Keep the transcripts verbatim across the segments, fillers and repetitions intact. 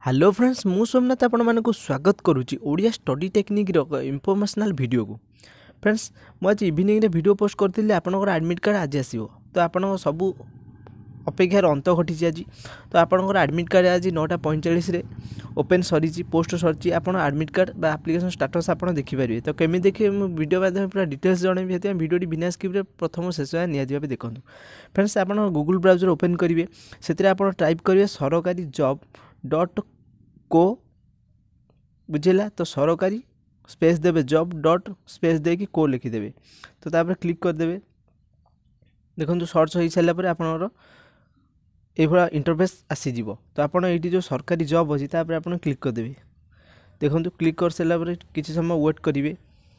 Hello friends मु सोमनाथ आपण मानक स्वागत करुच्ची Odia study technique informational video को। फ्रेंड्स मु आज इवनिंग रे वीडियो पोस्ट करथिले आपनकर एडमिट कार्ड आज आसीबो तो आपण सब अपेक्षार अंत घटी आज तो आपनकर एडमिट कार्ड आज नौटा पैंतालीस रे ओपन सरी पोस्ट सरी आप एडमिट कार्ड बा एप्लिकेशन स्टेटस आप देखिपारे तो केमी देखिए वीडियो माध्यम पूरा डिटेल्स जनइबी से वीडियो बिना स्किप प्रथम शेष निजी भाव देखूँ। फ्रेंड्स आप गूगल ब्राउजर ओपन करेंगे से आप टाइप करेंगे सरकारी जॉब डॉट को बुझेगा तो सरकारी स्पेस देवे जॉब डॉट स्पेस दे कि को लिखिदेवे तो तापर क्लिक करदे देखो सर्च हो सारापर आपणर ये इंटरफेस आसीज तो आपड़ ये जो सरकारी जॉब अच्छी तापर आप क्लिक करदे देखो क्लिक कर सारापर किसी समय वेट करेंगे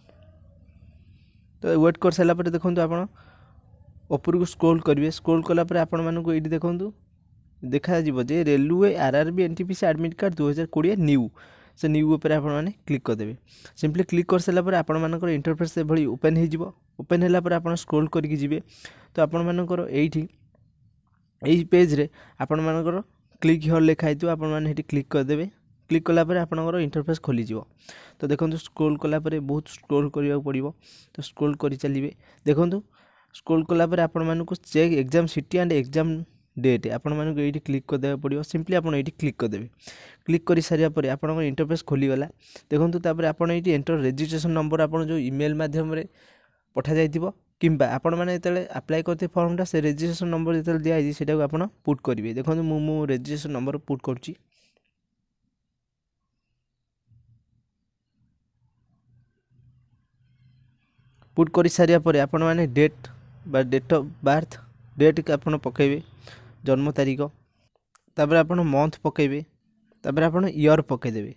तो वेट कर सारापर देखो आप ऊपर को स्क्रोल करेंगे स्क्रोल कलापर आपण मानक ये देखूँ देखा जे railway RRB NTPC admit card दो हज़ार बीस न्यू से न्यू ऊपर आप क्लिक करदे सिंपली क्लिक कर सारापर आपण मानकर इंटरफेस से भली ओपन हो ओपन है आप स्क्रोल करके जी तो आपण मानकर एठी यही पेज रे आपण मानकर क्लिक हियर लिखाई थो आपण माने क्लिक करदे क्लिक कलापर आपणकर इंटरफेस खोली तो देखो स्क्रोल कलापर बहुत स्क्रोल करने पड़ो तो स्क्रोल कर चलिए देखो स्क्रोल कलापर आपण मानक check exam city and exam date आपण मानक ये क्लिक करदे पड़ो सिंपली आप क्लिक करदे क्लिक कर सारापर आप इंटरफेस खोलीगला देखो तापर आप एंटर रजिस्ट्रेशन नंबर आप जो ईमेल मध्यम पठा जाइथिबो किंबा आपण माने जेतले अप्लाई करते फॉर्मटा से रजिस्ट्रेशन नंबर जेतले दिया है सेटा आपण पुट करिवे देखो मु मु रजिस्ट्रेशन नंबर पुट करछि पुट कर सारिया पर आपण माने डेट बा डेट ऑफ बर्थ डेट आपण पकेबे जन्म तारीख तापर आपण मंथ पकेबे तापर आपण ईयर पकेदेबे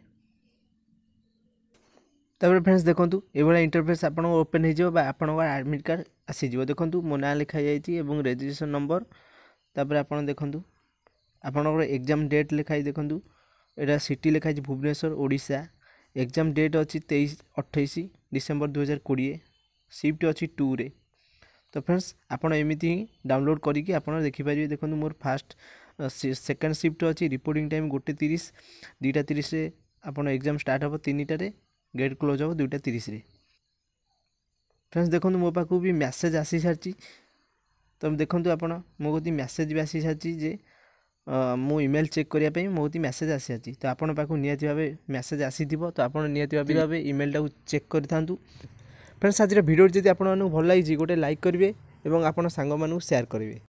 तापर फ्रेंड्स देखो ये इंटरफेस आप ओपन हो एडमिट कार्ड आसीज देखो मो ना लिखा जाइए रजिस्ट्रेशन नंबर तापर आप देखूँ आपणकर एग्जाम डेट लिखाई देखूँ यहाँ सिटी लिखाई भुवनेश्वर ओडिशा एग्जाम डेट अच्छी तेईस अट्ठाईस डिसेम्बर दुई हजार कोड़े शिफ्ट अच्छी टू रे तो फ्रेंड्स आपड़ एमती डाउनलोड करके आप देखिपारे देखो मोर फास्ट सेकेंड शिफ्ट अच्छी रिपोर्टिंग टाइम गोटे तीस दुईटा तीस आप एग्जाम स्टार्ट हम तीन टारे गेट क्लोज हम दुईटा तीस रे फ्रेंड्स देखो मो पाक भी मैसेज आसी सारी तो देखो आप मो कती मैसेज भी आसी सारी जे मो ईमेल चेक करने मो कती मैसेज आसी सारी तो आपण पाक निहाती भाव मैसेज आसी तो आप निहाती भाव ईमेल टाक चेक करूँ। फ्रेंड्स आज वीडियो जब आपको भल लगी गोटे लाइक करेंगे और आप सांग शेयर करेंगे।